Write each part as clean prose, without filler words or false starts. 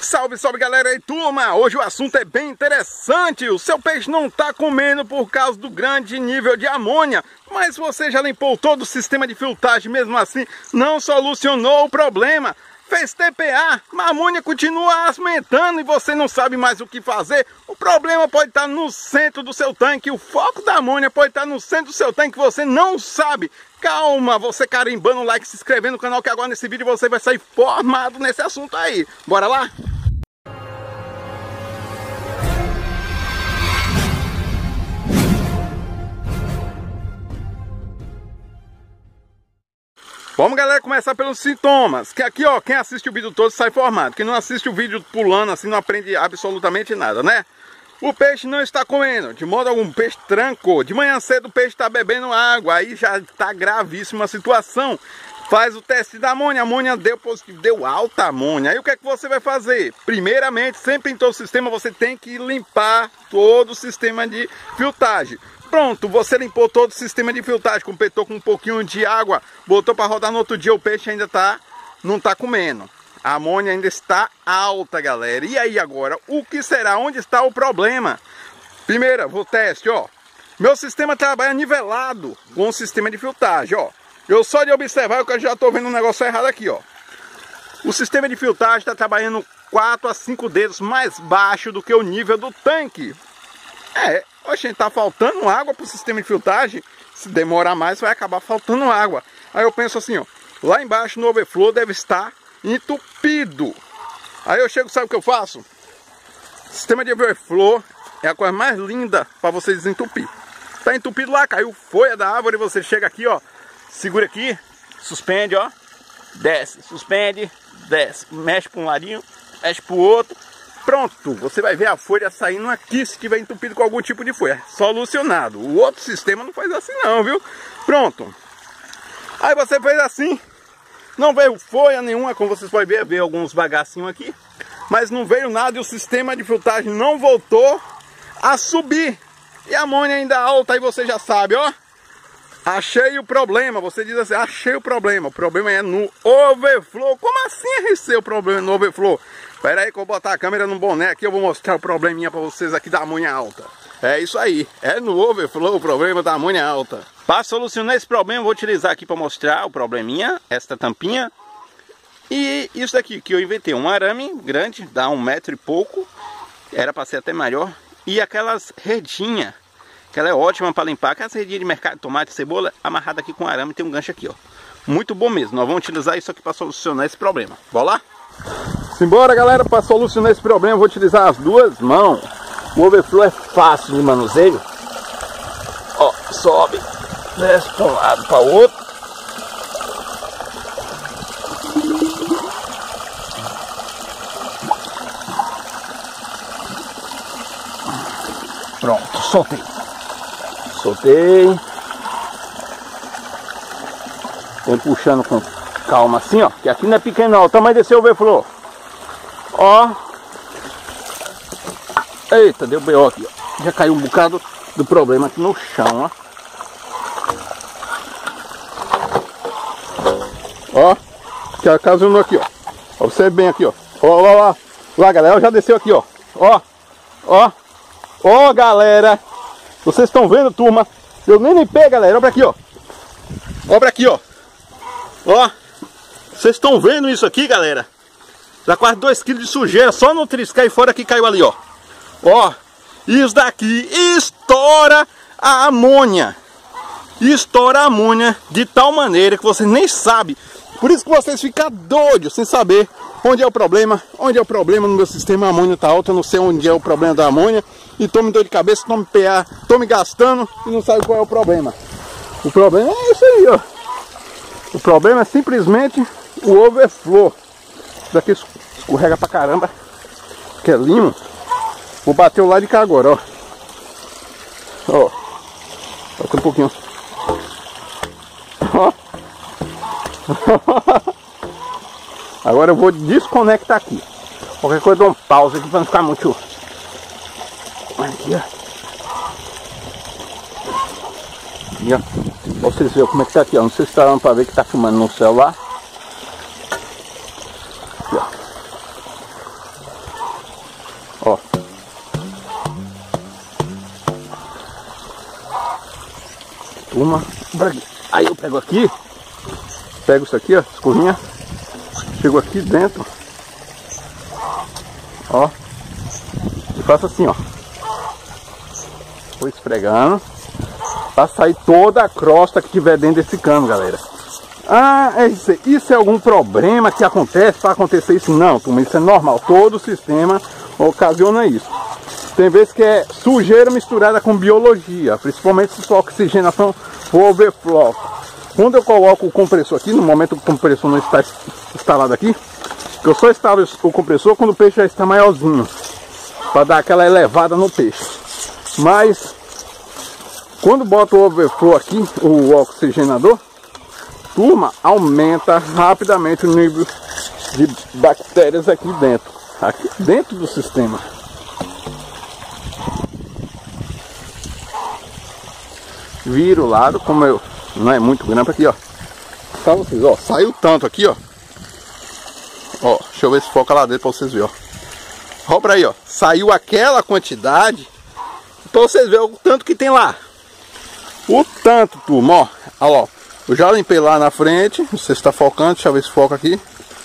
Salve, salve galera e turma! Hoje o assunto é bem interessante. O seu peixe não está comendo por causa do grande nível de amônia, mas você já limpou todo o sistema de filtragem, mesmo assim não solucionou o problema. Fez TPA, a amônia continua aumentando e você não sabe mais o que fazer. O problema pode estar no centro do seu tanque, o foco da amônia pode estar no centro do seu tanque, você não sabe. Calma, você carimbando o like, se inscrevendo no canal, que agora nesse vídeo você vai sair formado nesse assunto aí. Bora lá? Vamos, galera, começar pelos sintomas, que aqui, ó, quem assiste o vídeo todo sai formado. Quem não assiste o vídeo pulando assim não aprende absolutamente nada, né? O peixe não está comendo, de modo algum, o peixe trancou. De manhã cedo o peixe está bebendo água, aí já está gravíssima a situação. Faz o teste da amônia, a amônia deu positivo, deu alta amônia. Aí o que é que você vai fazer? Primeiramente, sempre em todo o sistema você tem que limpar todo o sistema de filtragem. Pronto, você limpou todo o sistema de filtragem, completou com um pouquinho de água, botou para rodar no outro dia, o peixe ainda não está comendo. A amônia ainda está alta, galera. E aí agora, o que será? Onde está o problema? Primeiro, vou teste, ó. Meu sistema trabalha nivelado com o sistema de filtragem, ó. Eu só de observar, eu já estou vendo um negócio errado aqui, ó. O sistema de filtragem está trabalhando 4 a 5 dedos mais baixo do que o nível do tanque. Oxe, tá faltando água para o sistema de filtragem. Se demorar mais, vai acabar faltando água. Aí eu penso assim, ó. Lá embaixo no overflow deve estar entupido. Aí eu chego, sabe o que eu faço? Sistema de overflow é a coisa mais linda para você desentupir. Tá entupido lá, caiu folha da árvore, você chega aqui, ó, segura aqui, suspende, ó, desce, suspende, desce, mexe para um ladinho, mexe para o outro. Pronto, você vai ver a folha saindo aqui se tiver entupido com algum tipo de folha. Solucionado. O outro sistema não faz assim não, viu? Pronto. Aí você fez assim, não veio folha nenhuma, como vocês podem ver, veio alguns bagacinhos aqui, mas não veio nada e o sistema de filtragem não voltou a subir. E a amônia ainda alta, aí você já sabe, ó. Achei o problema, você diz assim, achei o problema é no overflow. Como assim achei o problema no overflow? Espera aí que eu vou botar a câmera no boné aqui, eu vou mostrar o probleminha para vocês aqui da amônia alta. É isso aí, é no overflow o problema da amônia alta. Para solucionar esse problema, eu vou utilizar aqui para mostrar o probleminha, esta tampinha. E isso daqui que eu inventei, um arame grande, dá 1 metro e pouco, era para ser até maior. E aquelas redinhas, que ela é ótima para limpar, aquelas redinhas de mercado, tomate, cebola, amarrada aqui com arame, tem um gancho aqui, ó. Muito bom mesmo, nós vamos utilizar isso aqui para solucionar esse problema. Bora lá? Simbora, galera, para solucionar esse problema eu vou utilizar as duas mãos. O overflow é fácil de manuseio. Ó, sobe, desce para um lado para o outro. Pronto, soltei. Vem puxando com calma assim, ó, que aqui não é pequeno não, o tamanho desse overflow. Ó. Eita, deu B.O. aqui, ó. Já caiu um bocado do problema aqui no chão, ó. Ó, que ocasionou aqui, ó. Observe bem aqui, ó. Ó, lá, galera, já desceu aqui, ó. Ó, galera. Vocês estão vendo, turma? Eu nem limpei, galera. Olha aqui, ó. Olha aqui, ó. Ó. Vocês estão vendo isso aqui, galera? Dá quase 2 kg de sujeira só no triscar e fora que caiu ali, ó. Ó. Isso daqui estoura a amônia. Estoura a amônia de tal maneira que vocês nem sabem. Por isso que vocês ficam doidos sem saber onde é o problema. Onde é o problema no meu sistema, a amônia tá alta. Eu não sei onde é o problema da amônia. E tome dor de cabeça, tome PA, tome gastando e não sabe qual é o problema. O problema é isso aí, ó. O problema é simplesmente o overflow. Isso daqui escorrega pra caramba, que é limo. Vou bater o lado de cá agora, ó. Ó. Bota um pouquinho. Ó. Agora eu vou desconectar aqui. Qualquer coisa eu dou um pause aqui pra não ficar muito. Aqui, ó. Aqui, ó. Pra vocês verem como é que tá aqui, ó. Não sei se tá dando pra ver que tá filmando no celular. Aqui, ó. turma. Aí eu pego aqui, pego isso aqui, ó, escovinha, chego aqui dentro, ó, e faço assim, ó, vou esfregando para sair toda a crosta que tiver dentro desse cano, galera. Ah, isso é algum problema que acontece para acontecer isso? Não, turma, isso é normal, todo sistema ocasiona isso. Tem vezes que é sujeira misturada com biologia, principalmente se a oxigenação for overflow. Quando eu coloco o compressor aqui, no momento que o compressor não está instalado aqui, eu só instalo o compressor quando o peixe já está maiorzinho, para dar aquela elevada no peixe. Mas quando bota o overflow aqui, o oxigenador, turma, aumenta rapidamente o nível de bactérias aqui dentro do sistema. Vira o lado, como eu não é muito grande aqui, ó. Tá, vocês, ó, saiu tanto aqui, ó. Ó, deixa eu ver se foca lá dentro pra vocês verem, ó. Ó pra aí, ó. Saiu aquela quantidade pra vocês verem o tanto que tem lá. O tanto, turma, ó. Olha lá, ó. Eu já limpei lá na frente. Não sei se está focando, deixa eu ver se foca aqui.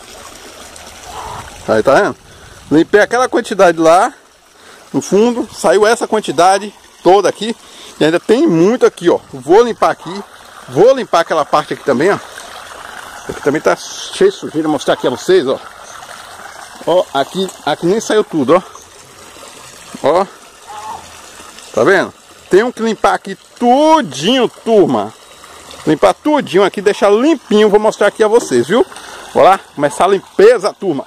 Aí, tá vendo? Limpei aquela quantidade lá no fundo, saiu essa quantidade toda aqui. E ainda tem muito aqui, ó. Vou limpar aqui. Vou limpar aquela parte aqui também, ó. Aqui também tá cheio de sujeira. Vou mostrar aqui a vocês, ó. Ó, aqui nem saiu tudo, ó. Ó. Tá vendo? Tenho que limpar aqui tudinho, turma. Limpar tudinho aqui, deixar limpinho. Vou mostrar aqui a vocês, viu? Bora lá, começar a limpeza, turma.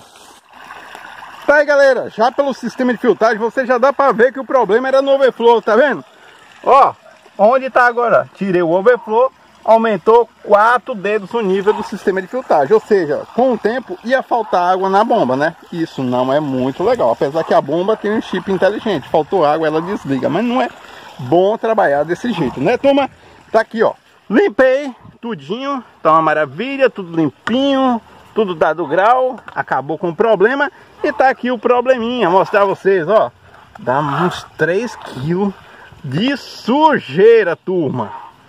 Tá aí, galera. Já pelo sistema de filtragem, você já dá pra ver que o problema era no overflow, tá vendo? Ó, onde tá agora? Tirei o overflow, aumentou 4 dedos o nível do sistema de filtragem. Ou seja, com o tempo ia faltar água na bomba, né? Isso não é muito legal. Apesar que a bomba tem um chip inteligente. Faltou água, ela desliga. Mas não é bom trabalhar desse jeito, né, turma? Tá aqui, ó. Limpei tudinho, tá uma maravilha, tudo limpinho, tudo dado grau, acabou com o problema. E tá aqui o probleminha, mostrar a vocês, ó. Dá uns 3 kg de sujeira, turma.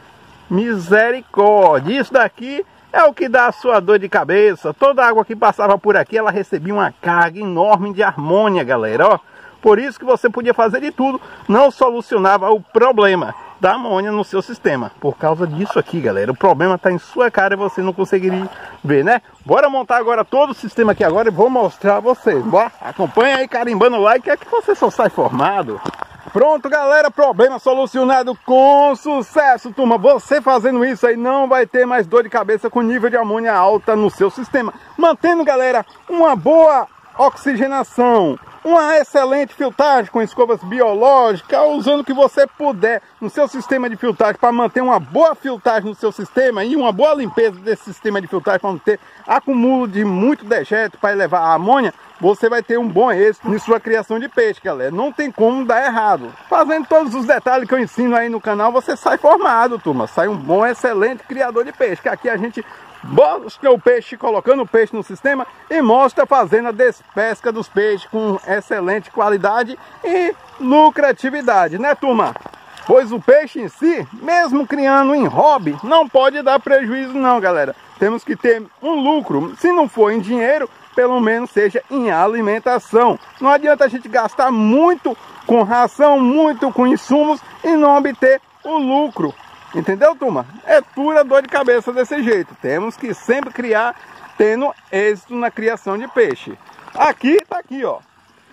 Misericórdia, isso daqui é o que dá a sua dor de cabeça. Toda a água que passava por aqui, ela recebia uma carga enorme de amônia, galera, ó. Por isso que você podia fazer de tudo, não solucionava o problema da amônia no seu sistema. Por causa disso aqui, galera, o problema está em sua cara e você não conseguiria ver, né? Bora montar agora todo o sistema aqui agora e vou mostrar a vocês. Bora, acompanha aí, carimbando o like, é que você só sai formado. Pronto, galera, problema solucionado com sucesso, turma. Você fazendo isso aí não vai ter mais dor de cabeça com nível de amônia alta no seu sistema. Mantendo, galera, uma boa oxigenação, uma excelente filtragem com escovas biológicas, usando o que você puder no seu sistema de filtragem para manter uma boa filtragem no seu sistema e uma boa limpeza desse sistema de filtragem para não ter acúmulo de muito dejeto para elevar a amônia. Você vai ter um bom êxito em sua criação de peixe, galera. Não tem como dar errado. Fazendo todos os detalhes que eu ensino aí no canal, você sai formado, turma. Sai um bom, excelente criador de peixe. Que aqui a gente mostra o peixe, colocando o peixe no sistema e mostra fazendo a despesca dos peixes com excelente qualidade e lucratividade, né, turma? Pois o peixe em si, mesmo criando em hobby, não pode dar prejuízo não, galera. Temos que ter um lucro, se não for em dinheiro, pelo menos seja em alimentação. Não adianta a gente gastar muito com ração, muito com insumos e não obter o lucro. Entendeu, turma? É pura dor de cabeça desse jeito. Temos que sempre criar, tendo êxito na criação de peixe. Aqui, tá aqui, ó.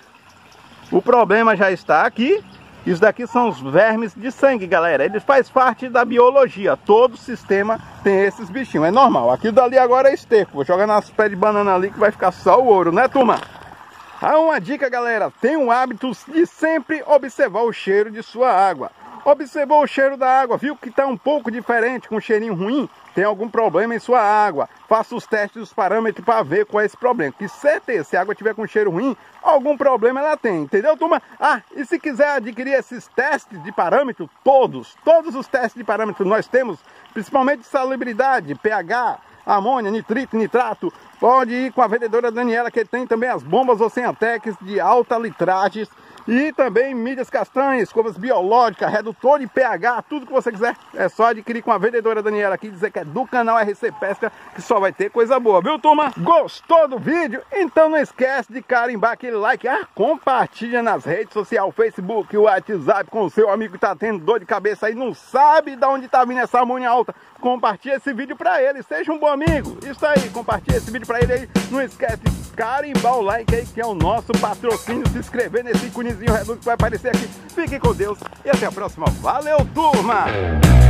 O problema já está aqui. Isso daqui são os vermes de sangue, galera. Eles fazem parte da biologia. Todo sistema tem esses bichinhos. É normal. Aquilo dali agora é esterco. Vou jogar nas pés de banana ali que vai ficar só o ouro, né, turma? Ah, uma dica, galera. Tenha o hábito de sempre observar o cheiro de sua água. Observou o cheiro da água, viu que está um pouco diferente, com um cheirinho ruim? Tem algum problema em sua água? Faça os testes dos parâmetros para ver qual é esse problema. Que certeza, se a água tiver com cheiro ruim, algum problema ela tem, entendeu, turma? Ah, e se quiser adquirir esses testes de parâmetro, todos os testes de parâmetro nós temos, principalmente de salubridade, pH, amônia, nitrito, nitrato, pode ir com a vendedora Daniela, que tem também as bombas Oceantex de alta litragem E também mídias castanhas, escovas biológicas, redutor de pH, tudo que você quiser. É só adquirir com a vendedora Daniela aqui, dizer que é do canal RC Pesca, que só vai ter coisa boa, viu, turma? Gostou do vídeo? Então não esquece de carimbar aquele like. Compartilha nas redes sociais, Facebook, o WhatsApp, com o seu amigo que tá tendo dor de cabeça aí, não sabe de onde tá vindo essa amônia alta. Compartilha esse vídeo pra ele, seja um bom amigo. Isso aí, compartilha esse vídeo pra ele aí. Não esquece de carimbar o like aí, que é o nosso patrocínio. Se inscrever nesse iconezinho redondo que vai aparecer aqui. Fique com Deus e até a próxima. Valeu, turma!